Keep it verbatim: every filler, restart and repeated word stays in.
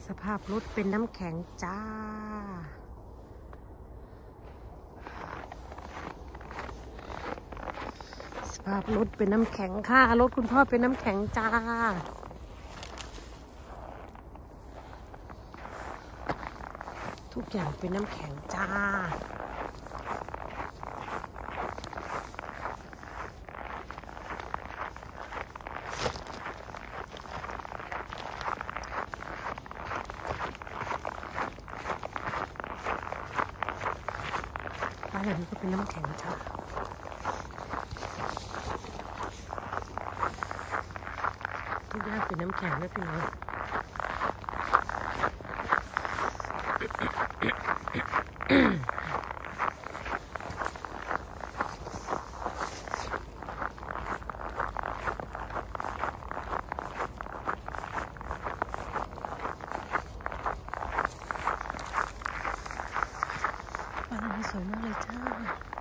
สภาพรถเป็นน้ำแข็งจ้าสภาพรถเป็นน้ำแข็งค่ะรถคุณพ่อเป็นน้ำแข็งจ้าทุกอย่างเป็นน้ำแข็งจ้าบ้านหลังนี้ก็เป็นน้ำแข็งจ้าทุกอย่างเป็นน้ำแข็งนะพี่น้องบ้านหลังนี้สวยมากเลยจ้า